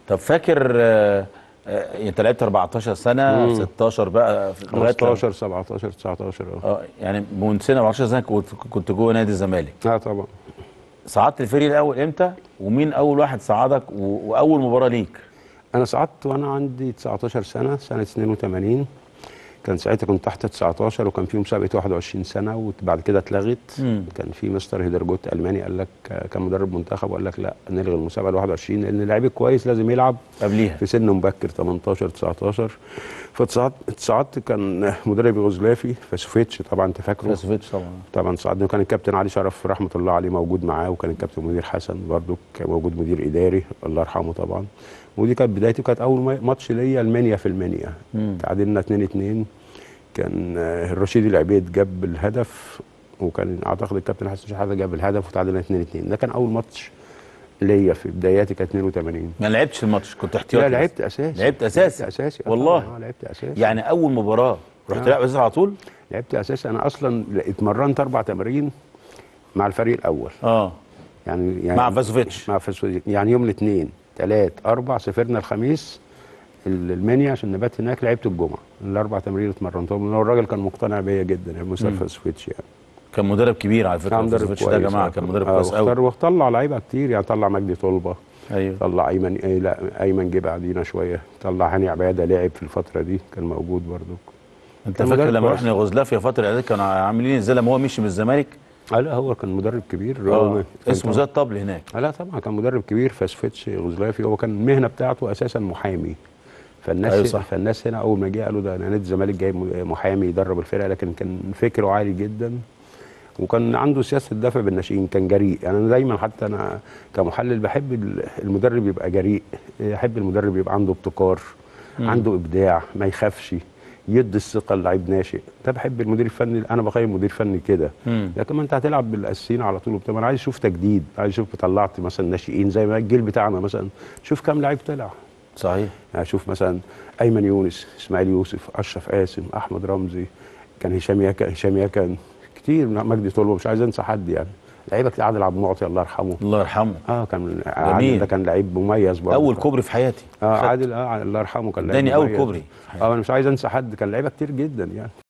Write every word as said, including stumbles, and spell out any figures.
طب فاكر آه آه انت لعبت أربعتاشر سنه مم. ستاشر بقى في- لغايه لما- خمستاشر سبعتاشر تسعتاشر اه اه يعني من سنه أربعتاشر سنه كنت كنت جوه نادي الزمالك. اه طبعا. صعدت الفريق الاول امتى؟ ومين اول واحد صعدك و... واول مباراه ليك؟ انا صعدت وانا عندي تسعتاشر سنه، سنه اتنين وتمانين. كان ساعتها كنت تحت تسعتاشر، وكان في مسابقه واحد وعشرين سنه وبعد كده اتلغت. مم. كان في مستر هيدرجوت الماني قال لك، كان مدرب منتخب وقال لك لا نلغي المسابقه ال واحد وعشرين لان اللعيب الكويس لازم يلعب قبليها. في سن مبكر تمنتاشر تسعتاشر. فاتصعدت اتصعدت كان مدرب يوغوسلافي فاسوفيتش، طبعا انت فاكره. فاسوفيتش طبعا. طبعا صعدنا، وكان الكابتن علي شرف رحمه الله عليه موجود معاه، وكان الكابتن مدير حسن برضو كان موجود مدير اداري الله يرحمه طبعا. ودي كانت بدايتي، كانت اول ماتش ليا المنيا في المنيا. تعادلنا اتنين اتنين. كان آه، الرشيد العبيد جاب الهدف، وكان اعتقد الكابتن حسن شحاته جاب الهدف، وتعادلنا اتنين اتنين. ده كان اول ماتش ليا في بداياتي، كانت اتنين وتمانين. ما لعبتش الماتش، كنت احتياطي؟ لا بس. لعبت اساسي. لعبت اساسي؟ لعبت اساسي آه والله طبعاً، اه لعبت اساسي. يعني اول مباراه رحت آه. تلعب اساسي على طول؟ لعبت اساسي. انا اصلا اتمرنت اربع تمارين مع الفريق الاول. اه يعني يعني مع فاسوفيتش. مع فاسوفيتش يعني يوم الاثنين ثلاث اربع، سافرنا الخميس المنيا عشان نبات هناك، لعبت الجمعه. الاربع تمارين اتمرنتهم، لأن الراجل كان مقتنع بيا جدا يا مستر فاسوفيتش يعني. كان مدرب كبير على فكره، كان مدرب فاسوفيتش كويس ده يا جماعه آه. كان مدرب آه كويس قوي. واختار وطلع لعيبه كتير يعني، طلع مجدي طلبه. ايوه. طلع ايمن إيه لا ايمن جه بعدينا شويه، طلع هاني عباده لعب في الفتره دي كان موجود برضو. انت كان فاكر مدرب لما كويس. رحنا يوغوسلافيا فتره الاعداد كانوا عاملين ازاي لما هو مشي من الزمالك؟ آه لا هو كان مدرب كبير. اه هو كان اسمه طبعاً- زي الطبل هناك. آه لا طبعا كان مدرب كبير فاسوفيتش يوغوسلافي. هو كان المهنه بتاعته اساسا محامي. فالناس أيوة صح. فالناس هنا اول ما جه قالوا ده نادي الزمالك جايب محامي يدرب الفرقه، لكن كان فكره عالي جدا. وكان عنده سياسه الدفع بالناشئين، كان جريء. يعني انا دايما حتى انا كمحلل بحب المدرب يبقى جريء، احب المدرب يبقى عنده ابتكار، مم. عنده ابداع، ما يخافش، يدي الثقه للعيب ناشئ. ده بحب المدير الفني، انا بقيم مدير فني كده. مم. لكن ما انت هتلعب بالاساسيين على طول وبتاع، انا عايز اشوف تجديد، عايز اشوف طلعت مثلا ناشئين زي ما الجيل بتاعنا مثلا، شوف كام لعيب طلع. صحيح. يعني اشوف مثلا ايمن يونس، اسماعيل يوسف، اشرف قاسم، احمد رمزي، كان هشام يكن هشام يكن كتير، مجدي طلبه، مش عايز انسى حد يعني. لعيبه كتير، عادل عبد المعطي الله يرحمه. الله يرحمه. اه كان جميل. عادل ده كان لعيب مميز برضه. اول كوبري في حياتي. اه خدت. عادل اه الله يرحمه كان لعيب اداني اول مميز. كوبري. اه انا مش عايز انسى حد، كان لعيبه كتير جدا يعني.